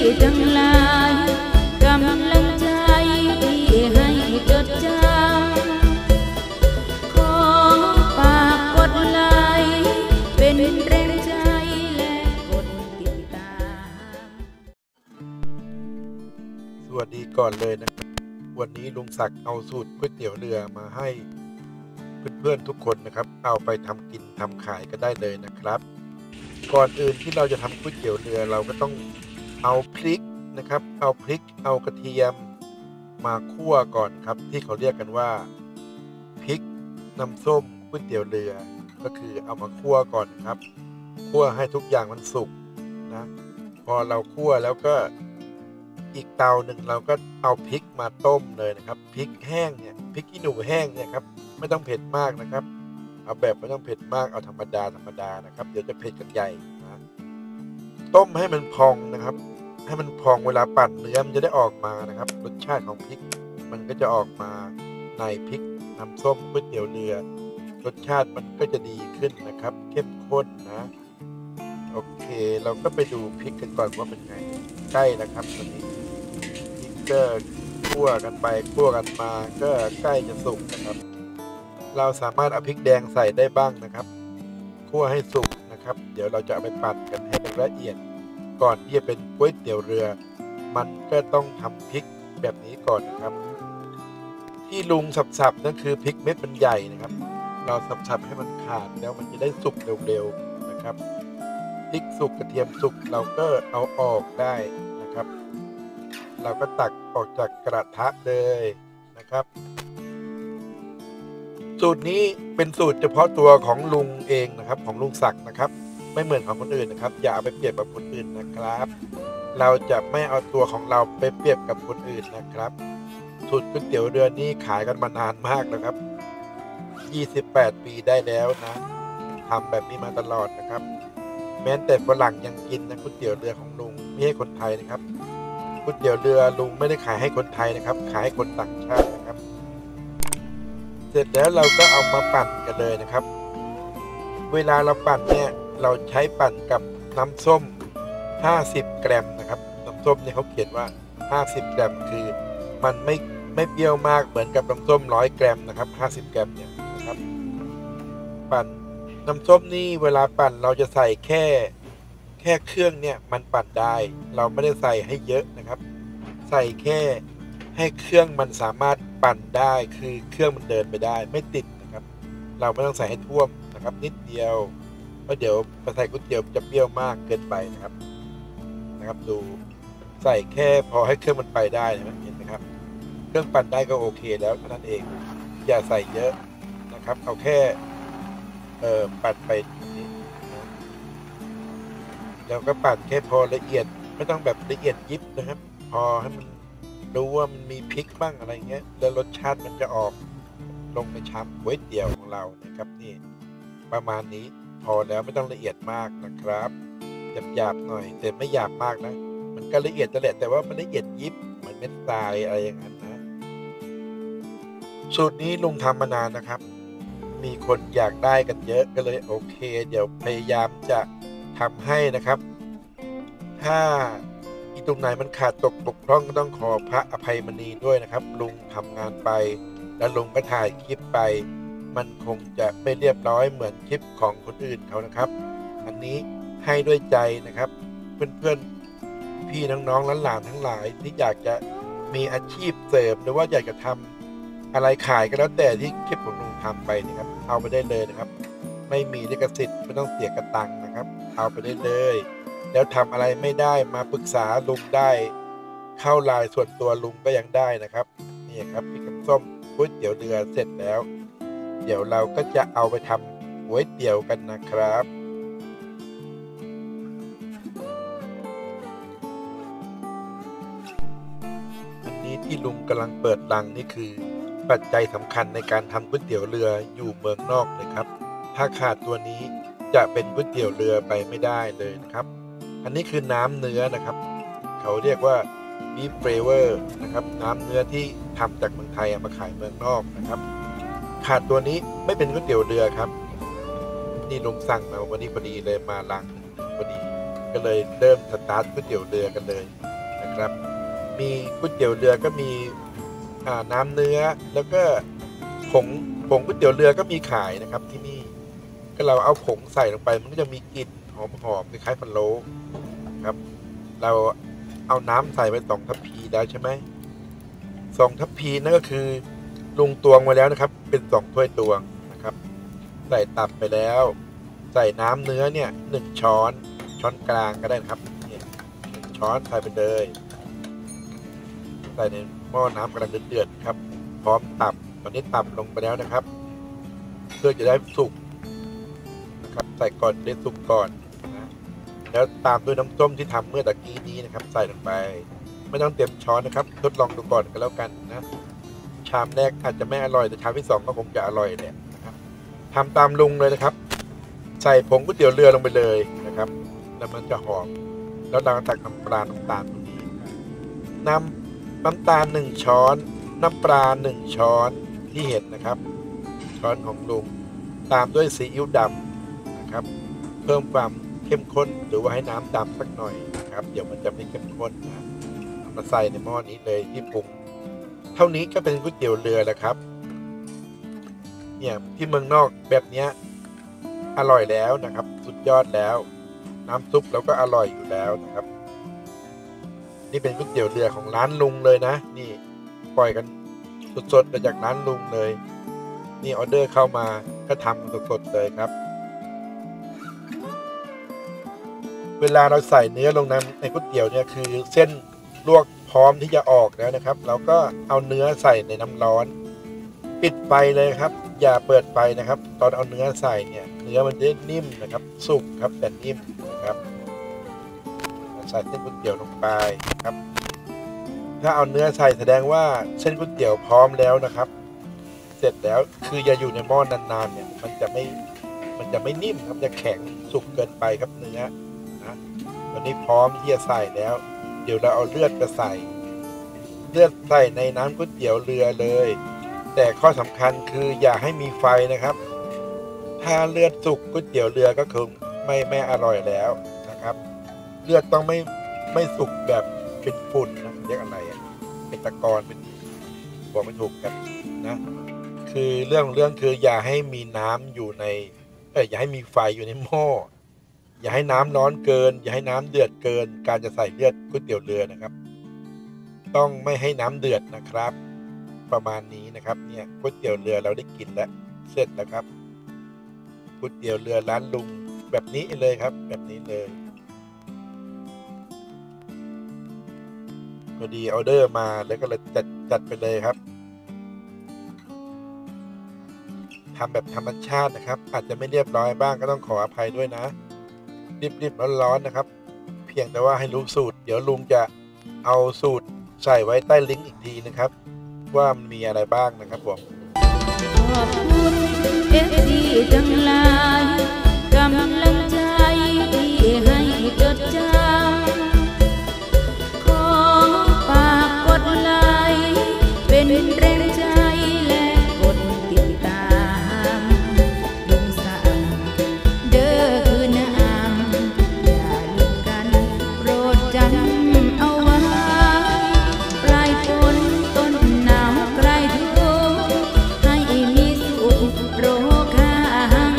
ทั้งหลายกำลังใจที่ให้จดจำขอฝากกดไลค์เป็นแรงใจและกดติดตามสวัสดีก่อนเลยนะครับวันนี้ลุงศักดิ์เอาสูตรก๋วยเตี๋ยวเรือมาให้เพื่อนๆทุกคนนะครับเอาไปทำกินทำขายกันได้เลยนะครับก่อนอื่นที่เราจะทำก๋วยเตี๋ยวเรือเราก็ต้องเอาพริกนะครับเอาพริกเอากระเทียมมาคั่วก่อนครับที่เขาเรียกกันว่าพริกน้ำส้มก๋วยเตี๋ยวเรือก็คือเอามาคั่วก่อนครับคั่วให้ทุกอย่างมันสุกนะพอเราคั่วแล้วก็อีกเตาหนึ่งเราก็เอาพริกมาต้มเลยนะครับพริกแห้งเนี่ยพริกขี้หนูแห้งเนี่ยครับไม่ต้องเผ็ดมากนะครับเอาแบบไม่ต้องเผ็ดมากเอาธรรมดานะครับเดี๋ยวจะเผ็ดกันใหญ่นะต้มให้มันพองนะครับให้มันพองเวลาปั่นเนื้อมันจะได้ออกมานะครับรสชาติของพริกมันก็จะออกมาในพริกน้ำส้มก๋วยเตี๋ยวเรือรสชาติมันก็จะดีขึ้นนะครับเข้มข้นนะโอเคเราก็ไปดูพริกกันก่อนว่าเป็นไงใกล้นะครับตอนนี้พริกก็คั่วกันไปคั่วกันมาก็ใกล้จะสุกนะครับเราสามารถเอาพริกแดงใส่ได้บ้างนะครับคั่วให้สุกนะครับเดี๋ยวเราจะเอาไปปั่นกันให้มันละเอียดก่อนที่จะเป็นก๋วยเตี๋ยวเรือมันก็ต้องทำพริกแบบนี้ก่อนนะครับที่ลุงสับๆนั่นคือพริกเม็ดมันใหญ่นะครับเราสับให้มันขาดแล้วมันจะได้สุกเร็วๆนะครับพริกสุกกระเทียมสุกเราก็เอาออกได้นะครับเราก็ตักออกจากกระทะเลยนะครับสูตรนี้เป็นสูตรเฉพาะตัวของลุงเองนะครับของลุงศักดิ์นะครับไม่เหมือนของคนอื่นนะครับอย่าเอาไปเปรียบกับคนอื่นนะครับเราจะไม่เอาตัวของเราไปเปรียบกับคนอื่นนะครับสูตรก๋วยเตี๋ยวเรือนี้ขายกันมานานมากนะครับ28 ปีได้แล้วนะทำแบบนี้มาตลอดนะครับแม้แต่ฝรั่งยังกินนะก๋วยเตี๋ยวเรือของลุงไม่ใช่คนไทยนะครับก๋วยเตี๋ยวเรือลุงไม่ได้ขายให้คนไทยนะครับขายให้คนต่างชาตินะครับเสร็จแล้วเราก็เอามาปั่นกันเลยนะครับเวลาเราปั่นเนี่ยเราใช้ปั่นกับน้ำส้ม50 กรัมนะครับน้ำส้มเนี่ยเขาเขียนว่า50 กรัมคือมันไม่เปรี้ยวมากเหมือนกับน้ำส้ม100 กรัมนะครับ50 กรัมเนี่ยนะครับปั่นน้ำส้มนี่เวลาปั่นเราจะใส่แค่เครื่องเนี่ยมันปั่นได้เราไม่ได้ใส่ให้เยอะนะครับใส่แค่ให้เครื่องมันสามารถปั่นได้คือเครื่องมันเดินไปได้ไม่ติดนะครับเราไม่ต้องใส่ให้ท่วมนะครับนิดเดียวเพราะเดี๋ยวไปใส่ก๋วยเตี๋ยวจะเปรี้ยวมากเกินไปนะครับดูใส่แค่พอให้เครื่องมันไปได้เห็นไหมครับเครื่องปั่นได้ก็โอเคแล้วเท่านั้นเองอย่าใส่เยอะนะครับเอาแค่ปั่นไปนี้นะแล้วก็ปั่นแค่พอละเอียดไม่ต้องแบบละเอียดยิบนะครับพอให้มันรู้ว่ามันมีพริกบ้างอะไรเงี้ยแล้วรสชาติมันจะออกลงในชามก๋วยเตี๋ยวของเรานะครับนี่ประมาณนี้พอแล้วไม่ต้องละเอียดมากนะครับหยาบๆหน่อยแต่ไม่หยาบมากนะมันก็ละเอียดนั่นแหละแต่ว่ามันละเอียดยิบเหมือนเม็ดทรายอะไรอย่างนั้นนะสูตรนี้ลุงทำมานานนะครับมีคนอยากได้กันเยอะก็เลยโอเคเดี๋ยวพยายามจะทำให้นะครับถ้าอีตรงไหนมันขาดตกบกพร่องก็ต้องขอพระอภัยมณีด้วยนะครับลุงทำงานไปแล้วลุงก็ถ่ายคลิปไปมันคงจะไม่เรียบร้อยเหมือนคลิปของคนอื่นเขานะครับอันนี้ให้ด้วยใจนะครับเพื่อนๆพี่น้องๆหลานๆทั้งหลายที่อยากจะมีอาชีพเสริมหรือว่าอยากจะทำอะไรขายก็แล้วแต่ที่คลิปของลุงทำไปนะครับเอาไปได้เลยนะครับไม่มีลิขสิทธิ์ไม่ต้องเสียกระตังนะครับเอาไปได้เลยแล้วทำอะไรไม่ได้มาปรึกษาลุงได้เข้าไลน์ส่วนตัวลุงก็ยังได้นะครับนี่ครับพริกน้ำส้มก๋วยเตี๋ยวเรือเสร็จแล้วเดี๋ยวเราก็จะเอาไปทำก๋วยเตี๋ยวกันนะครับอันนี้ที่ลุงกำลังเปิดรังนี่คือปัจจัยสำคัญในการทำก๋วยเตี๋ยวเรืออยู่เมืองนอกเลยครับถ้าขาดตัวนี้จะเป็นก๋วยเตี๋ยวเรือไปไม่ได้เลยนะครับอันนี้คือน้ำเนื้อนะครับเขาเรียกว่า beef flavor นะครับน้ำเนื้อที่ทำจากเมืองไทยมาขายเมืองนอกนะครับขาดตัวนี้ไม่เป็นก๋วยเตี๋ยวเรือครับนี่ลุงสั่งมาวันนี้พอดีเลยมาลังพอดีก็เลยเริ่มสตาร์ทก๋วยเตี๋ยวเรือกันเลยนะครับมีก๋วยเตี๋ยวเรือก็มีน้ำเนื้อแล้วก็ผงก๋วยเตี๋ยวเรือก็มีขายนะครับที่นี่ก็เราเอาผงใส่ลงไปมันก็จะมีกลิ่นหอมๆคล้ายๆพะโล้ครับเราเอาน้ำใส่ไป2 ทัพพีแล้วใช่ไหม2 ทัพพีนั่นก็คือลุงตวงมาแล้วนะครับเป็น2 ถ้วยตวงนะครับใส่ตับไปแล้วใส่น้ำเนื้อเนี่ย1 ช้อนกลางก็ได้นะครับเนี่ย1 ช้อนใส่ไปเลยใส่ในหม้อน้ำกำลังเดือดๆครับพร้อมตับตอนนี้ตับลงไปแล้วนะครับเพื่อจะได้สุกนะครับใส่ก่อนได้สุกก่อนนะแล้วตามด้วยน้ำส้มที่ทำเมื่อตะกี้นี้นะครับใส่ลงไปไม่ต้องเต็มช้อนนะครับทดลองดูก่อนก็แล้วกันนะชามแรกอาจจะไม่อร่อยแต่ชามที่2ก็คงจะอร่อยแหละนะครับทำตามลุงเลยนะครับใส่ผงก๋วยเตี๋ยวเรือลงไปเลยนะครับแล้วมันจะหอมแล้วเราตักน้ำตาลตรงนี้น้ำตาล1 ช้อนน้ำปลา1 ช้อนที่เห็นนะครับช้อนของลุงตามด้วยซีอิ๊วดำนะครับเพิ่มความเข้มข้นหรือว่าให้น้ำดำสักหน่อยนะครับเดี๋ยวมันจะไม่เข้มข้นนะมาใส่ในหม้อนี้เลยที่ปรุงเท่านี้ก็เป็นก๋วยเตี๋ยวเรือแล้วครับเนี่ยที่เมืองนอกแบบนี้อร่อยแล้วนะครับสุดยอดแล้วน้ำซุปเราก็อร่อยอยู่แล้วนะครับนี่เป็นก๋วยเตี๋ยวเรือของร้านลุงเลยนะนี่ปล่อยกันสดๆมาจากร้านลุงเลยนี่ออเดอร์เข้ามาก็ทำสดๆเลยครับเวลาเราใส่เนื้อลงในก๋วยเตี๋ยวเนี่ยคือเส้นลวกพร้อมที่จะออกแล้วนะครับเราก็เอาเนื้อใส่ในน้ำร้อนปิดไฟเลยครับอย่าเปิดไฟนะครับตอนเอาเนื้อใส่เนี่ยเนื้อมันจะนิ่มนะครับสุกครับแต่นิ่มนะครับใส่เส้นก๋วยเตี๋ยวลงไปครับถ้าเอาเนื้อใส่แสดงว่าเส้นก๋วยเตี๋ยวพร้อมแล้วนะครับเสร็จแล้วคืออย่าอยู่ในหม้อนานๆเนี่ยมันจะไม่นิ่มครับจะแข็งสุกเกินไปครับเนื้อนะตอนนี้พร้อมที่จะใส่แล้วเดี๋ยวเราเอาเลือดไปใส่ในน้ำก๋วยเตี๋ยวเรือเลยแต่ข้อสำคัญคืออย่าให้มีไฟนะครับถ้าเลือดสุกก๋วยเตี๋ยวเรือก็คงไม่อร่อยแล้วนะครับเลือดต้องไม่สุกแบบเป็นฝุ่นนะเรียกอะไรเป็นตะกอนเป็นบอกไม่ถูกกันนะคือเรื่องคืออย่าให้มีน้ำอยู่ในอย่าให้มีไฟอยู่ในหม้ออย่าให้น้ำร้อนเกินอย่าให้น้ำเดือดเกินการจะใส่เลือดก๋วยเตี๋ยวเรือนะครับต้องไม่ให้น้ำเดือดนะครับประมาณนี้นะครับเนี่ยก๋วยเตี๋ยวเรือเราได้กินแล้วเสร็จแล้วครับก๋วยเตี๋ยวเรือร้านลุงแบบนี้เลยครับแบบนี้เลยพอดีออเดอร์มาแล้วก็เลยจัดไปเลยครับทำแบบธรรมชาตินะครับอาจจะไม่เรียบร้อยบ้างก็ต้องขออภัยด้วยนะรีบร้อนๆนะครับเพียงแต่ว่าให้รู้สูตรเดี๋ยวลุงจะเอาสูตรใส่ไว้ใต้ลิงก์อีกทีนะครับว่ามันมีอะไรบ้างนะครับผมขอบคุณFDจังหลายกำลังใจที่ให้จดจำขอฝากกดไลค์เป็นแรงใจและกดติดตามลุงสั่งเด้อคือน้ำอย่าลืมกันโปรดจำเอาไว้ปลายฝนต้นหนาวใกล้ถึงให้มีสุขโรคห่าง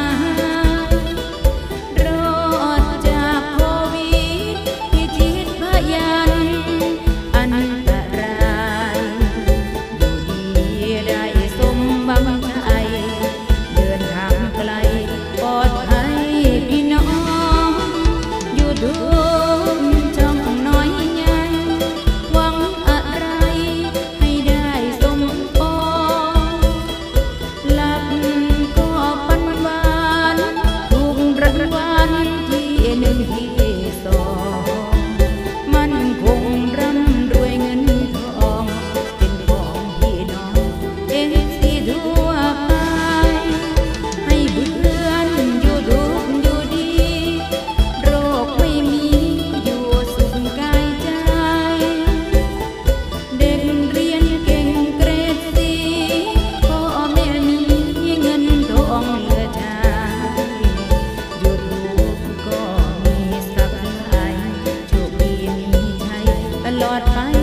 รอดจากโควิดพิชิตพยันอันตรายอยู่ดีได้สมหวังใจเดินทางไกลปลอดภัยพี่น้องอยู่ทุกช่องน้อยใหญ่หวังอะไรให้ได้สมปองหลับก็ฝันหวานถูกรางวัลที่1ที่2มันคงร่ำรวยเงินทองเป็นของพี่น้องที่ทั่วไปให้เพื่อนอยู่ทุกข์อยู่ดีโรคไม่มีลอดไป